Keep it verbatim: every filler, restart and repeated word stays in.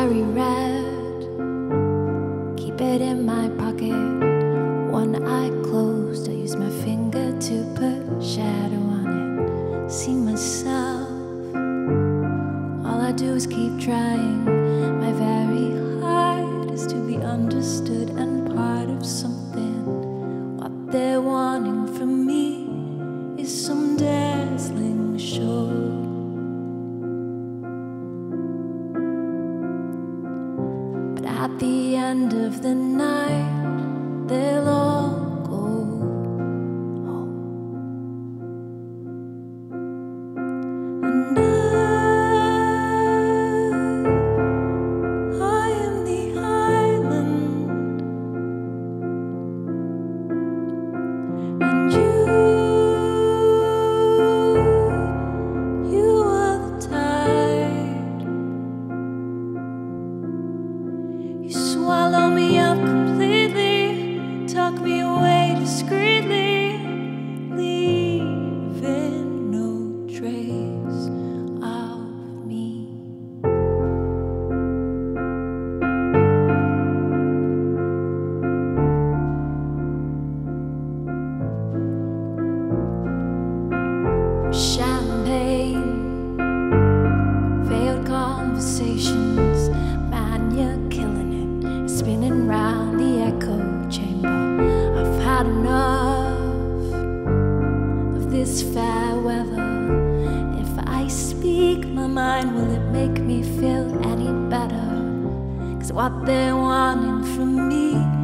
cherry red. Keep it in my pocket. One eye closed, I use my finger to put shadow on it. See myself. All I do is keep trying. My very heart is to be understood and part of something. What they're wanting from me is some dazzling show. But at the end of the night, they'll all go home. And I, I am the island, and you, you are the tide. You swallow me up completely, tuck me away discreetly, leaving no trace of me. Champagne, veiled conversations, man, you're killing it. You're spinning round the echo chamber. I've had enough of this fair weather. If I speak my mind, will it make me feel any better? 'Cause what they're wanting from me